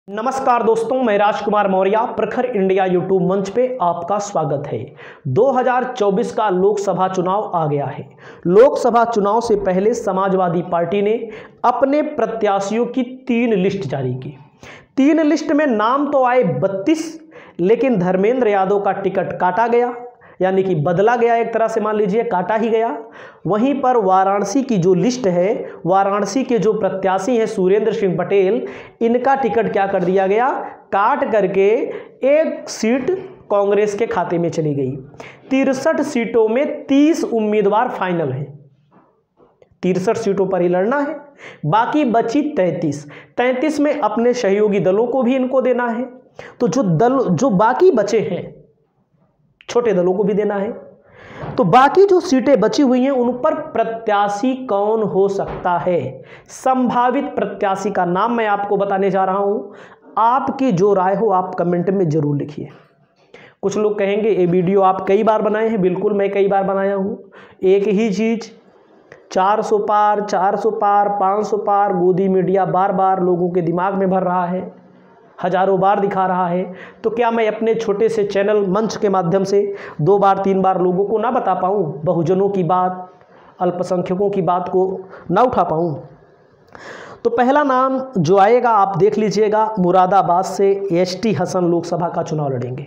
नमस्कार दोस्तों, मैं राजकुमार मौर्य प्रखर इंडिया यूट्यूब मंच पे आपका स्वागत है। 2024 का लोकसभा चुनाव आ गया है। लोकसभा चुनाव से पहले समाजवादी पार्टी ने अपने प्रत्याशियों की 3 लिस्ट जारी की। 3 लिस्ट में नाम तो आए 32, लेकिन धर्मेंद्र यादव का टिकट काटा गया, यानी कि बदला गया, एक तरह से मान लीजिए काटा ही गया। वहीं पर वाराणसी की जो लिस्ट है, वाराणसी के जो प्रत्याशी हैं सुरेंद्र सिंह पटेल, इनका टिकट क्या कर दिया गया, काट करके एक सीट कांग्रेस के खाते में चली गई। 63 सीटों में 30 उम्मीदवार फाइनल हैं। 63 सीटों पर ही लड़ना है, बाकी बची 33 में अपने सहयोगी दलों को भी इनको देना है। तो जो बाकी बचे हैं, छोटे दलों को भी देना है। तो बाकी जो सीटें बची हुई हैं उन पर प्रत्याशी कौन हो सकता है, संभावित प्रत्याशी का नाम मैं आपको बताने जा रहा हूं। आपकी जो राय हो आप कमेंट में जरूर लिखिए। कुछ लोग कहेंगे ये वीडियो आप कई बार बनाए हैं। बिल्कुल, मैं कई बार बनाया हूं। एक ही चीज 400 पार 500 पार गोदी मीडिया बार बार लोगों के दिमाग में भर रहा है, हजारों बार दिखा रहा है। तो क्या मैं अपने छोटे से चैनल मंच के माध्यम से 2 बार 3 बार लोगों को ना बता पाऊँ, बहुजनों की बात, अल्पसंख्यकों की बात को ना उठा पाऊँ? तो पहला नाम जो आएगा आप देख लीजिएगा, मुरादाबाद से एसटी हसन लोकसभा का चुनाव लड़ेंगे।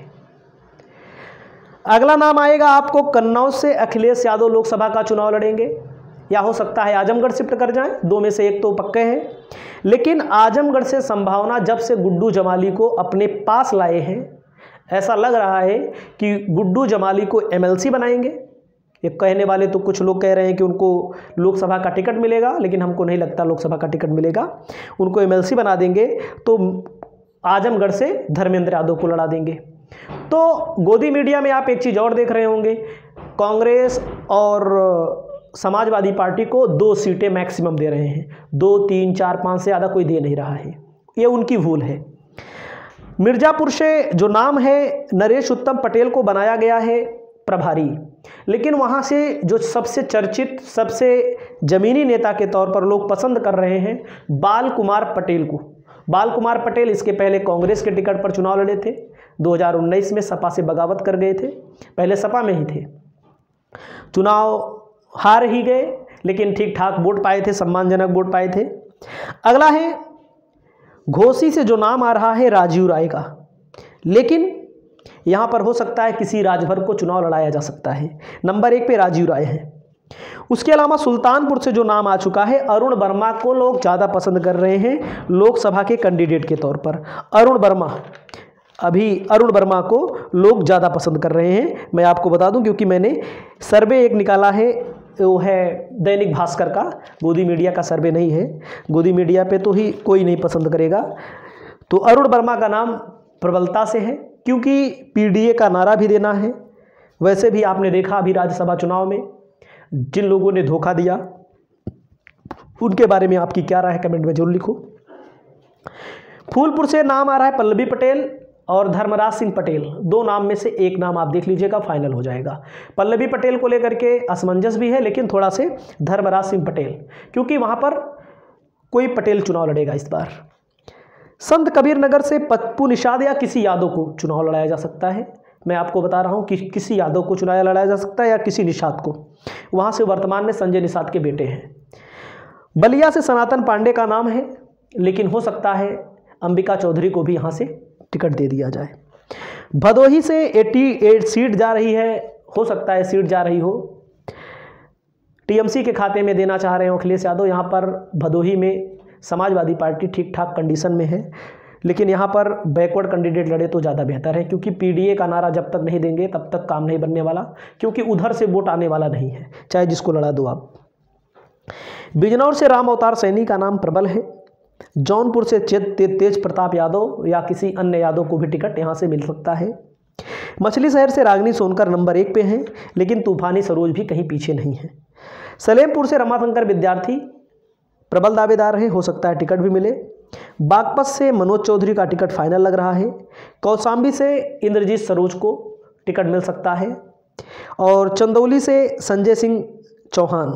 अगला नाम आएगा आपको कन्नौज से अखिलेश यादव लोकसभा का चुनाव लड़ेंगे, या हो सकता है आजमगढ़ शिफ्ट कर जाएं, 2 में से एक तो पक्के हैं। लेकिन आजमगढ़ से संभावना, जब से गुड्डू जमाली को अपने पास लाए हैं, ऐसा लग रहा है कि गुड्डू जमाली को एमएलसी बनाएंगे। ये कहने वाले तो कुछ लोग कह रहे हैं कि उनको लोकसभा का टिकट मिलेगा, लेकिन हमको नहीं लगता लोकसभा का टिकट मिलेगा। उनको एमएलसी बना देंगे तो आजमगढ़ से धर्मेंद्र यादव को लड़ा देंगे। तो गोदी मीडिया में आप एक चीज़ और देख रहे होंगे, कांग्रेस और समाजवादी पार्टी को 2 सीटें मैक्सिमम दे रहे हैं। 2, 3, 4, 5 से ज़्यादा कोई दे नहीं रहा है। ये उनकी भूल है। मिर्ज़ापुर से जो नाम है नरेश उत्तम पटेल को बनाया गया है प्रभारी, लेकिन वहाँ से जो सबसे चर्चित, सबसे ज़मीनी नेता के तौर पर लोग पसंद कर रहे हैं बाल कुमार पटेल को। बाल कुमार पटेल इसके पहले कांग्रेस के टिकट पर चुनाव लड़े थे। 2019 में सपा से बगावत कर गए थे, पहले सपा में ही थे। चुनाव हार ही गए, लेकिन ठीक ठाक वोट पाए थे, सम्मानजनक वोट पाए थे। अगला है घोसी से जो नाम आ रहा है राजीव राय का, लेकिन यहाँ पर हो सकता है किसी राजभर को चुनाव लड़ाया जा सकता है। नंबर 1 पे राजीव राय है। उसके अलावा सुल्तानपुर से जो नाम आ चुका है, अरुण वर्मा को लोग ज़्यादा पसंद कर रहे हैं लोकसभा के कैंडिडेट के तौर पर। अरुण वर्मा को लोग ज़्यादा पसंद कर रहे हैं। मैं आपको बता दूं, क्योंकि मैंने सर्वे एक निकाला है, वो है दैनिक भास्कर का, गोदी मीडिया का सर्वे नहीं है। गोदी मीडिया पे तो ही कोई नहीं पसंद करेगा। तो अरुण वर्मा का नाम प्रबलता से है, क्योंकि पीडीए का नारा भी देना है। वैसे भी आपने देखा अभी राज्यसभा चुनाव में जिन लोगों ने धोखा दिया, उनके बारे में आपकी क्या राय है, कमेंट में जरूर लिखो। फूलपुर से नाम आ रहा है पल्लवी पटेल और धर्मराज सिंह पटेल। 2 नाम में से एक नाम आप देख लीजिएगा, फाइनल हो जाएगा। पल्लवी पटेल को लेकर के असमंजस भी है, लेकिन थोड़ा से धर्मराज सिंह पटेल, क्योंकि वहां पर कोई पटेल चुनाव लड़ेगा इस बार। संत कबीर नगर से पप्पू निषाद या किसी यादव को चुनाव लड़ाया जा सकता है। मैं आपको बता रहा हूं कि किसी यादव को चुनाव लड़ाया जा सकता है या किसी निषाद को। वहां से वर्तमान में संजय निषाद के बेटे हैं। बलिया से सनातन पांडे का नाम है, लेकिन हो सकता है अंबिका चौधरी को भी यहाँ से टिकट दे दिया जाए। भदोही से 88 सीट जा रही है, हो सकता है सीट जा रही हो, टीएमसी के खाते में देना चाह रहे हो अखिलेश यादव। यहाँ पर भदोही में समाजवादी पार्टी ठीक ठाक कंडीशन में है, लेकिन यहाँ पर बैकवर्ड कैंडिडेट लड़े तो ज़्यादा बेहतर है, क्योंकि पीडीए का नारा जब तक नहीं देंगे तब तक काम नहीं बनने वाला, क्योंकि उधर से वोट आने वाला नहीं है, चाहे जिसको लड़ा दो आप। बिजनौर से राम अवतार सैनी का नाम प्रबल है। जौनपुर से तेज प्रताप यादव या किसी अन्य यादव को भी टिकट यहाँ से मिल सकता है। मछली शहर से रागिनी सोनकर नंबर 1 पे हैं, लेकिन तूफानी सरोज भी कहीं पीछे नहीं है। सलेमपुर से रमाशंकर विद्यार्थी प्रबल दावेदार हैं, हो सकता है टिकट भी मिले। बागपत से मनोज चौधरी का टिकट फाइनल लग रहा है। कौशाम्बी से इंद्रजीत सरोज को टिकट मिल सकता है। और चंदौली से संजय सिंह चौहान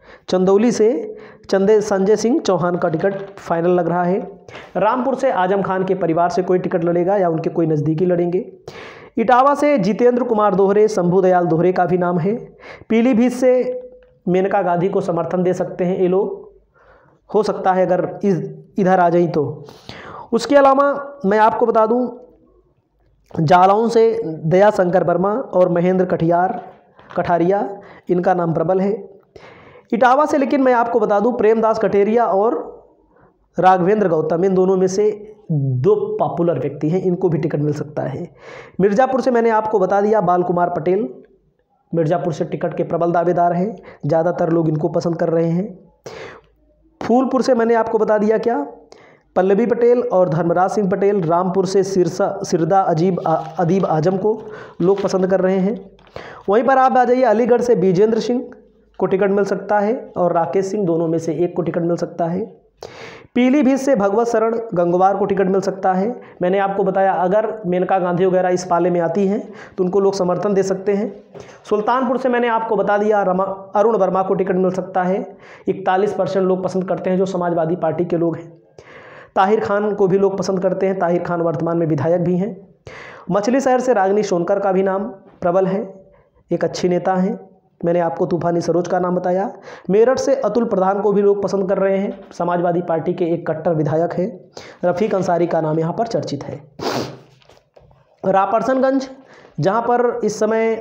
चंदौली से संजय सिंह चौहान का टिकट फाइनल लग रहा है। रामपुर से आजम खान के परिवार से कोई टिकट लड़ेगा या उनके कोई नज़दीकी लड़ेंगे। इटावा से जितेंद्र कुमार दोहरे, शंभू दयाल दोहरे का भी नाम है। पीलीभीत से मेनका गांधी को समर्थन दे सकते हैं ये लोग, हो सकता है अगर इधर आ जाई तो। उसके अलावा मैं आपको बता दूं, जालौन से दया शंकर वर्मा और महेंद्र कठारिया इनका नाम प्रबल है। इटावा से लेकिन मैं आपको बता दूं, प्रेमदास कटेरिया और राघवेंद्र गौतम, इन दोनों में से दो पॉपुलर व्यक्ति हैं, इनको भी टिकट मिल सकता है। मिर्ज़ापुर से मैंने आपको बता दिया, बाल कुमार पटेल मिर्ज़ापुर से टिकट के प्रबल दावेदार हैं, ज़्यादातर लोग इनको पसंद कर रहे हैं। फूलपुर से मैंने आपको बता दिया क्या, पल्लवी पटेल और धर्मराज सिंह पटेल। रामपुर से सिरदा अदीब आजम को लोग पसंद कर रहे हैं। वहीं पर आप आ जाइए, अलीगढ़ से बीजेंद्र सिंह को टिकट मिल सकता है और राकेश सिंह, दोनों में से एक को टिकट मिल सकता है। पीलीभीत से भगवत शरण गंगवार को टिकट मिल सकता है। मैंने आपको बताया अगर मेनका गांधी वगैरह इस पाले में आती हैं तो उनको लोग समर्थन दे सकते हैं। सुल्तानपुर से मैंने आपको बता दिया, अरुण वर्मा को टिकट मिल सकता है। 41% लोग पसंद करते हैं जो समाजवादी पार्टी के लोग हैं। ताहिर खान को भी लोग पसंद करते हैं, ताहिर खान वर्तमान में विधायक भी हैं। मछली शहर से रागिनी सोनकर का भी नाम प्रबल है, एक अच्छी नेता हैं। मैंने आपको तूफानी सरोज का नाम बताया। मेरठ से अतुल प्रधान को भी लोग पसंद कर रहे हैं, समाजवादी पार्टी के एक कट्टर विधायक हैं। रफ़ीक अंसारी का नाम यहाँ पर चर्चित है। रापरसनगंज, जहाँ पर इस समय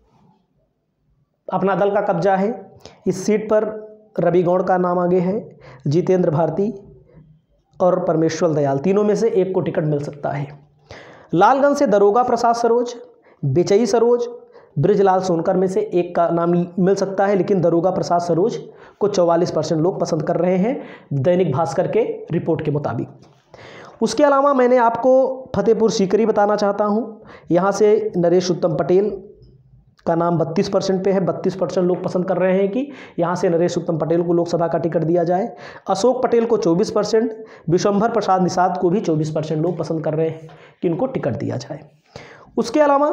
अपना दल का कब्जा है, इस सीट पर रवि गौड़ का नाम आगे है, जितेंद्र भारती और परमेश्वर दयाल, तीनों में से एक को टिकट मिल सकता है। लालगंज से दरोगा प्रसाद सरोज, बिचई सरोज, ब्रिजलाल सोनकर में से एक का नाम मिल सकता है, लेकिन दरोगा प्रसाद सरोज को 44% लोग पसंद कर रहे हैं दैनिक भास्कर के रिपोर्ट के मुताबिक। उसके अलावा मैंने आपको फतेहपुर सीकरी बताना चाहता हूँ। यहाँ से नरेश उत्तम पटेल का नाम 32% पे है। 32% लोग पसंद कर रहे हैं कि यहाँ से नरेश उत्तम पटेल को लोकसभा का टिकट दिया जाए। अशोक पटेल को 24%, विशंभर प्रसाद निषाद को भी 24% लोग पसंद कर रहे हैं कि इनको टिकट दिया जाए। उसके अलावा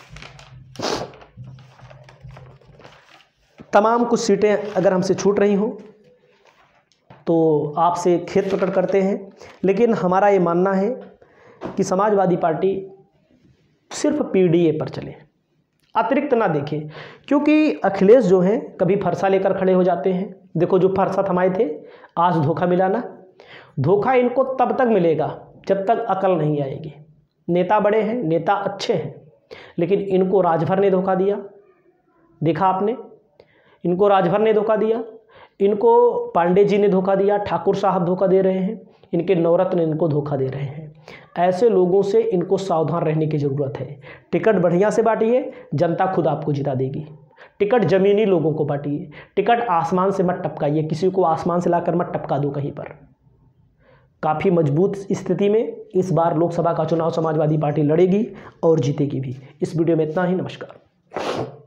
तमाम कुछ सीटें अगर हमसे छूट रही हों तो आपसे खेद प्रकट करते हैं, लेकिन हमारा ये मानना है कि समाजवादी पार्टी सिर्फ पीडीए पर चले, अतिरिक्त ना देखें, क्योंकि अखिलेश जो हैं कभी फरसा लेकर खड़े हो जाते हैं। देखो जो फरसा थमाए थे, आज धोखा मिला ना। धोखा इनको तब तक मिलेगा जब तक अकल नहीं आएगी। नेता बड़े हैं, नेता अच्छे हैं, लेकिन इनको राजभर ने धोखा दिया। देखा आपने, इनको राजभर ने धोखा दिया, इनको पांडे जी ने धोखा दिया, ठाकुर साहब धोखा दे रहे हैं, इनके नवरत्न इनको धोखा दे रहे हैं। ऐसे लोगों से इनको सावधान रहने की ज़रूरत है। टिकट बढ़िया से बांटिए, जनता खुद आपको जिता देगी। टिकट ज़मीनी लोगों को बांटिए, टिकट आसमान से मत टपकाइए, किसी को आसमान से लाकर मत टपका दो कहीं पर। काफ़ी मजबूत स्थिति में इस बार लोकसभा का चुनाव समाजवादी पार्टी लड़ेगी और जीतेगी भी। इस वीडियो में इतना ही। नमस्कार।